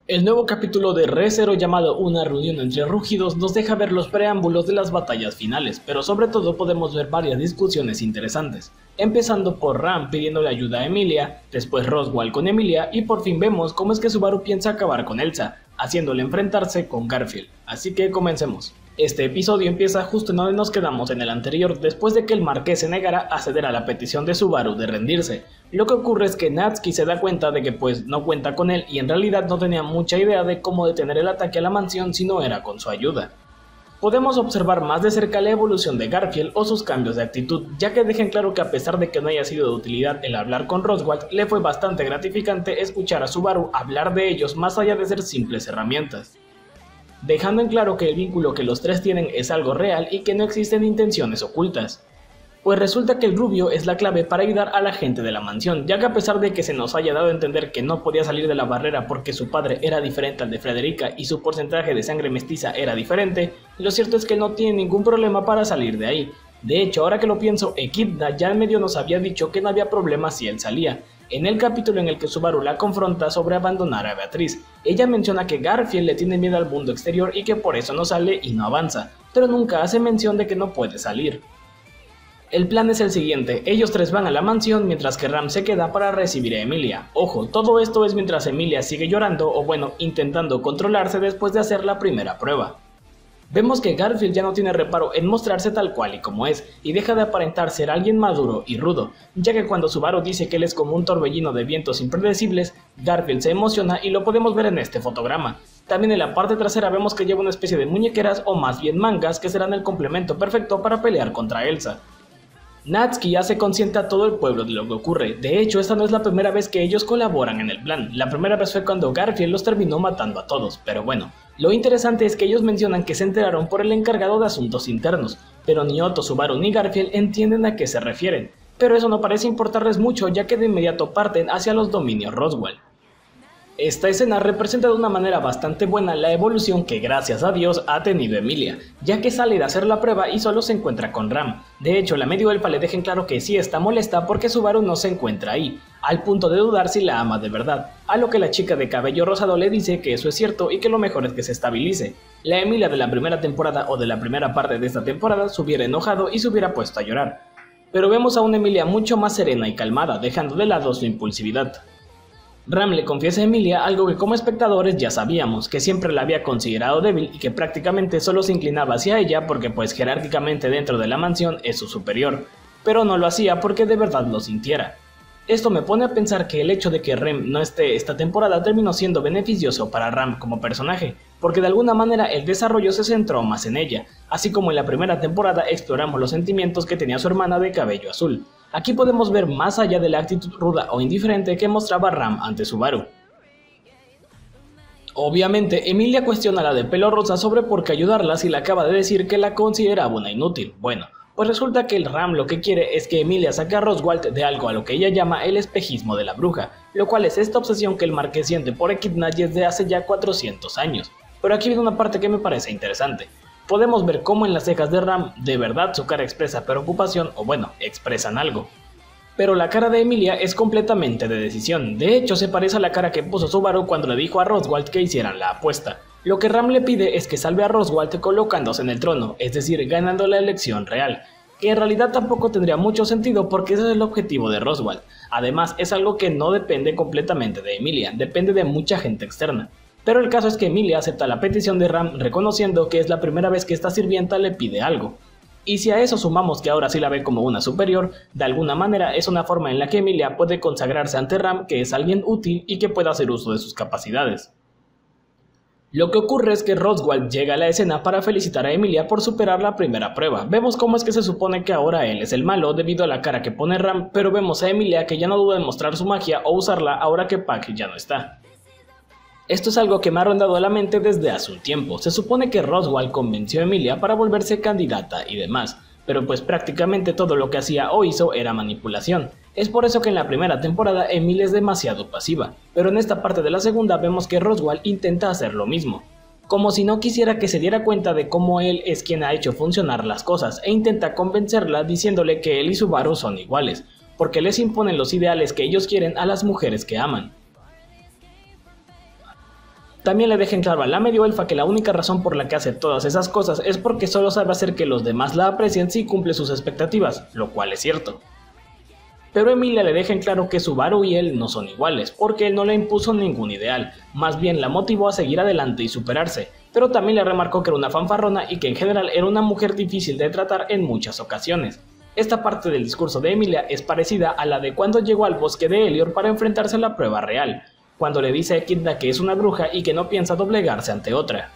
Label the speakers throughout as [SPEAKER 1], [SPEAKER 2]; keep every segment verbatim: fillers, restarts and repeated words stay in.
[SPEAKER 1] El nuevo capítulo de Re:Zero llamado Una reunión entre rugidos nos deja ver los preámbulos de las batallas finales, pero sobre todo podemos ver varias discusiones interesantes, empezando por Ram pidiéndole ayuda a Emilia, después Roswaal con Emilia y por fin vemos cómo es que Subaru piensa acabar con Elsa, haciéndole enfrentarse con Garfield, así que comencemos. Este episodio empieza justo en donde nos quedamos en el anterior, después de que el marqués se negara a ceder a la petición de Subaru de rendirse. Lo que ocurre es que Natsuki se da cuenta de que pues no cuenta con él y en realidad no tenía mucha idea de cómo detener el ataque a la mansión si no era con su ayuda. Podemos observar más de cerca la evolución de Garfield o sus cambios de actitud, ya que dejan claro que a pesar de que no haya sido de utilidad el hablar con Roswaal, le fue bastante gratificante escuchar a Subaru hablar de ellos más allá de ser simples herramientas, dejando en claro que el vínculo que los tres tienen es algo real y que no existen intenciones ocultas. Pues resulta que el rubio es la clave para ayudar a la gente de la mansión, ya que a pesar de que se nos haya dado a entender que no podía salir de la barrera porque su padre era diferente al de Frederica y su porcentaje de sangre mestiza era diferente, lo cierto es que no tiene ningún problema para salir de ahí. De hecho, ahora que lo pienso, Echidna ya en medio nos había dicho que no había problema si él salía. En el capítulo en el que Subaru la confronta sobre abandonar a Beatriz, ella menciona que Garfield le tiene miedo al mundo exterior y que por eso no sale y no avanza, pero nunca hace mención de que no puede salir. El plan es el siguiente, ellos tres van a la mansión mientras que Ram se queda para recibir a Emilia. Ojo, todo esto es mientras Emilia sigue llorando o bueno, intentando controlarse después de hacer la primera prueba. Vemos que Garfield ya no tiene reparo en mostrarse tal cual y como es, y deja de aparentar ser alguien maduro y rudo, ya que cuando Subaru dice que él es como un torbellino de vientos impredecibles, Garfield se emociona y lo podemos ver en este fotograma. También en la parte trasera vemos que lleva una especie de muñequeras o más bien mangas que serán el complemento perfecto para pelear contra Elsa. Natsuki hace consciente a todo el pueblo de lo que ocurre, de hecho esta no es la primera vez que ellos colaboran en el plan, la primera vez fue cuando Garfield los terminó matando a todos, pero bueno, lo interesante es que ellos mencionan que se enteraron por el encargado de asuntos internos, pero ni Otto, Subaru ni Garfield entienden a qué se refieren, pero eso no parece importarles mucho ya que de inmediato parten hacia los dominios Roswaal. Esta escena representa de una manera bastante buena la evolución que gracias a Dios ha tenido Emilia, ya que sale de hacer la prueba y solo se encuentra con Ram. De hecho, la medio elfa le deja en claro que sí está molesta porque Subaru no se encuentra ahí, al punto de dudar si la ama de verdad, a lo que la chica de cabello rosado le dice que eso es cierto y que lo mejor es que se estabilice. La Emilia de la primera temporada o de la primera parte de esta temporada se hubiera enojado y se hubiera puesto a llorar. Pero vemos a una Emilia mucho más serena y calmada, dejando de lado su impulsividad. Ram le confiesa a Emilia algo que como espectadores ya sabíamos, que siempre la había considerado débil y que prácticamente solo se inclinaba hacia ella porque pues jerárquicamente dentro de la mansión es su superior, pero no lo hacía porque de verdad lo sintiera. Esto me pone a pensar que el hecho de que Rem no esté esta temporada terminó siendo beneficioso para Ram como personaje, porque de alguna manera el desarrollo se centró más en ella, así como en la primera temporada exploramos los sentimientos que tenía su hermana de cabello azul. Aquí podemos ver más allá de la actitud ruda o indiferente que mostraba Ram ante Subaru. Obviamente, Emilia cuestiona a la de pelo rosa sobre por qué ayudarla si le acaba de decir que la consideraba una inútil. Bueno, pues resulta que el Ram lo que quiere es que Emilia saque a Roswaal de algo a lo que ella llama el espejismo de la bruja, lo cual es esta obsesión que el marqués siente por Echidna desde hace ya cuatrocientos años. Pero aquí viene una parte que me parece interesante. Podemos ver cómo en las cejas de Ram de verdad su cara expresa preocupación o bueno, expresan algo. Pero la cara de Emilia es completamente de decisión, de hecho se parece a la cara que puso Subaru cuando le dijo a Roswaal que hicieran la apuesta. Lo que Ram le pide es que salve a Roswaal colocándose en el trono, es decir, ganando la elección real, que en realidad tampoco tendría mucho sentido porque ese es el objetivo de Roswaal. Además es algo que no depende completamente de Emilia, depende de mucha gente externa. Pero el caso es que Emilia acepta la petición de Ram reconociendo que es la primera vez que esta sirvienta le pide algo. Y si a eso sumamos que ahora sí la ve como una superior, de alguna manera es una forma en la que Emilia puede consagrarse ante Ram que es alguien útil y que puede hacer uso de sus capacidades. Lo que ocurre es que Roswaal llega a la escena para felicitar a Emilia por superar la primera prueba. Vemos cómo es que se supone que ahora él es el malo debido a la cara que pone Ram, pero vemos a Emilia que ya no duda en mostrar su magia o usarla ahora que Pac ya no está. Esto es algo que me ha rondado la mente desde hace un tiempo. Se supone que Roswaal convenció a Emilia para volverse candidata y demás, pero pues prácticamente todo lo que hacía o hizo era manipulación. Es por eso que en la primera temporada Emilia es demasiado pasiva, pero en esta parte de la segunda vemos que Roswaal intenta hacer lo mismo. Como si no quisiera que se diera cuenta de cómo él es quien ha hecho funcionar las cosas e intenta convencerla diciéndole que él y Subaru son iguales, porque les imponen los ideales que ellos quieren a las mujeres que aman. También le dejen claro a la medio elfa que la única razón por la que hace todas esas cosas es porque solo sabe hacer que los demás la aprecien si cumple sus expectativas, lo cual es cierto. Pero Emilia le deja en claro que Subaru y él no son iguales, porque él no le impuso ningún ideal, más bien la motivó a seguir adelante y superarse, pero también le remarcó que era una fanfarrona y que en general era una mujer difícil de tratar en muchas ocasiones. Esta parte del discurso de Emilia es parecida a la de cuando llegó al bosque de Helior para enfrentarse a la prueba real, cuando le dice a Echidna que es una bruja y que no piensa doblegarse ante otra.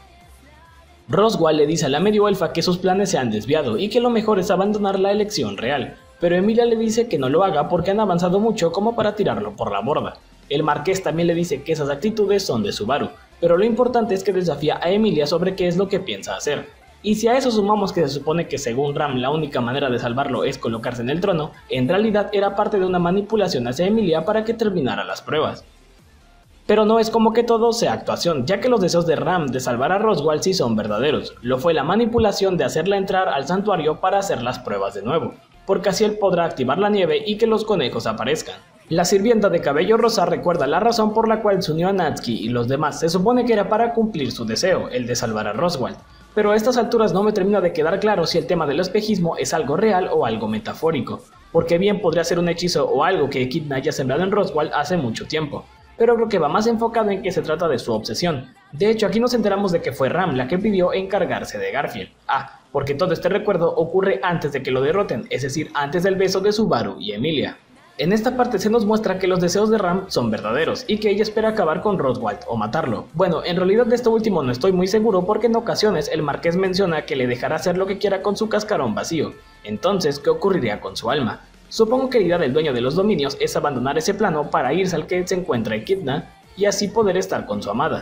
[SPEAKER 1] Roswaal le dice a la medio elfa que sus planes se han desviado y que lo mejor es abandonar la elección real, pero Emilia le dice que no lo haga porque han avanzado mucho como para tirarlo por la borda. El marqués también le dice que esas actitudes son de Subaru, pero lo importante es que desafía a Emilia sobre qué es lo que piensa hacer. Y si a eso sumamos que se supone que según Ram la única manera de salvarlo es colocarse en el trono, en realidad era parte de una manipulación hacia Emilia para que terminara las pruebas. Pero no es como que todo sea actuación, ya que los deseos de Ram de salvar a Roswaal sí son verdaderos. Lo fue la manipulación de hacerla entrar al santuario para hacer las pruebas de nuevo, porque así él podrá activar la nieve y que los conejos aparezcan. La sirvienta de cabello rosa recuerda la razón por la cual se unió a Natsuki y los demás. Se supone que era para cumplir su deseo, el de salvar a Roswaal. Pero a estas alturas no me termina de quedar claro si el tema del espejismo es algo real o algo metafórico, porque bien podría ser un hechizo o algo que Echidna haya sembrado en Roswaal hace mucho tiempo. Pero creo que va más enfocado en que se trata de su obsesión. De hecho, aquí nos enteramos de que fue Ram la que pidió encargarse de Garfield. Ah, porque todo este recuerdo ocurre antes de que lo derroten, es decir, antes del beso de Subaru y Emilia. En esta parte se nos muestra que los deseos de Ram son verdaderos y que ella espera acabar con Roswaal o matarlo. Bueno, en realidad de esto último no estoy muy seguro porque en ocasiones el marqués menciona que le dejará hacer lo que quiera con su cascarón vacío. Entonces, ¿qué ocurriría con su alma? Supongo que la idea del dueño de los dominios es abandonar ese plano para irse al que se encuentra Echidna y así poder estar con su amada.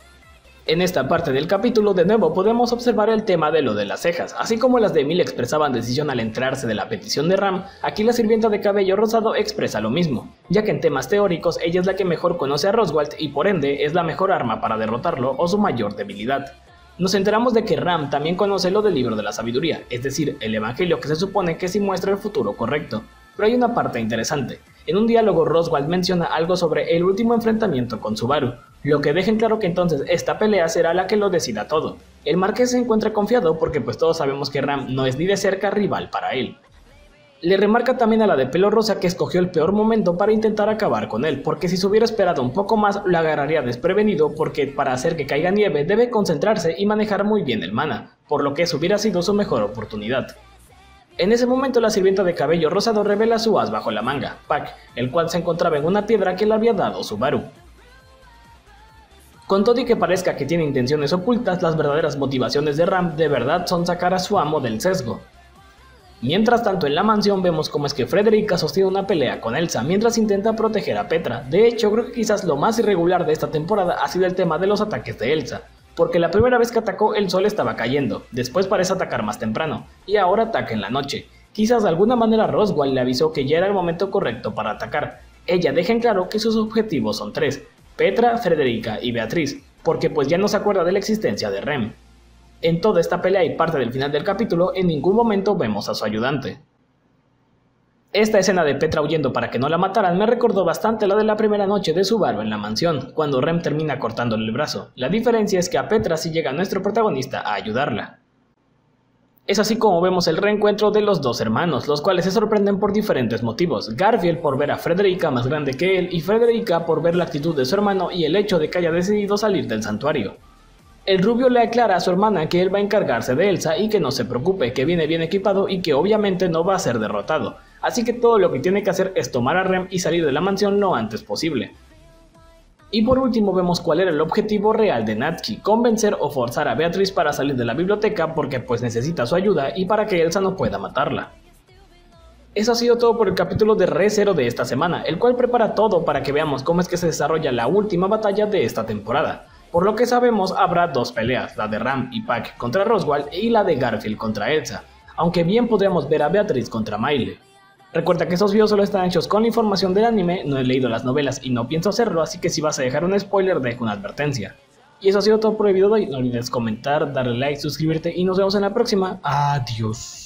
[SPEAKER 1] En esta parte del capítulo de nuevo podemos observar el tema de lo de las cejas, así como las de Emilia expresaban decisión al enterarse de la petición de Ram, aquí la sirvienta de cabello rosado expresa lo mismo, ya que en temas teóricos ella es la que mejor conoce a Roswaal y por ende es la mejor arma para derrotarlo o su mayor debilidad. Nos enteramos de que Ram también conoce lo del libro de la sabiduría, es decir, el evangelio que se supone que sí muestra el futuro correcto. Pero hay una parte interesante. En un diálogo Roswaal menciona algo sobre el último enfrentamiento con Subaru, lo que deja en claro que entonces esta pelea será la que lo decida todo. El marqués se encuentra confiado porque pues todos sabemos que Ram no es ni de cerca rival para él. Le remarca también a la de pelo rosa que escogió el peor momento para intentar acabar con él, porque si se hubiera esperado un poco más lo agarraría desprevenido porque para hacer que caiga nieve debe concentrarse y manejar muy bien el mana, por lo que eso hubiera sido su mejor oportunidad. En ese momento la sirvienta de cabello rosado revela su as bajo la manga, Pac, el cual se encontraba en una piedra que le había dado Subaru. Con todo y que parezca que tiene intenciones ocultas, las verdaderas motivaciones de Ram de verdad son sacar a su amo del sesgo. Mientras tanto en la mansión vemos cómo es que Frederica sostiene una pelea con Elsa mientras intenta proteger a Petra. De hecho creo que quizás lo más irregular de esta temporada ha sido el tema de los ataques de Elsa, porque la primera vez que atacó el sol estaba cayendo, después parece atacar más temprano, y ahora ataca en la noche. Quizás de alguna manera Roswaal le avisó que ya era el momento correcto para atacar. Ella deja en claro que sus objetivos son tres, Petra, Frederica y Beatriz, porque pues ya no se acuerda de la existencia de Rem. En toda esta pelea y parte del final del capítulo, en ningún momento vemos a su ayudante. Esta escena de Petra huyendo para que no la mataran me recordó bastante la de la primera noche de Subaru en la mansión, cuando Rem termina cortándole el brazo. La diferencia es que a Petra sí llega nuestro protagonista a ayudarla. Es así como vemos el reencuentro de los dos hermanos, los cuales se sorprenden por diferentes motivos. Garfield por ver a Frederica más grande que él y Frederica por ver la actitud de su hermano y el hecho de que haya decidido salir del santuario. El rubio le aclara a su hermana que él va a encargarse de Elsa y que no se preocupe, que viene bien equipado y que obviamente no va a ser derrotado. Así que todo lo que tiene que hacer es tomar a Rem y salir de la mansión lo antes posible. Y por último vemos cuál era el objetivo real de Natsuki, convencer o forzar a Beatriz para salir de la biblioteca porque pues necesita su ayuda y para que Elsa no pueda matarla. Eso ha sido todo por el capítulo de Re:Zero de esta semana, el cual prepara todo para que veamos cómo es que se desarrolla la última batalla de esta temporada. Por lo que sabemos habrá dos peleas, la de Ram y Pac contra Roswaal y la de Garfield contra Elsa, aunque bien podríamos ver a Beatriz contra Maile. Recuerda que estos videos solo están hechos con la información del anime, no he leído las novelas y no pienso hacerlo, así que si vas a dejar un spoiler dejo una advertencia. Y eso ha sido todo por el video de hoy, no olvides comentar, darle like, suscribirte y nos vemos en la próxima. Adiós.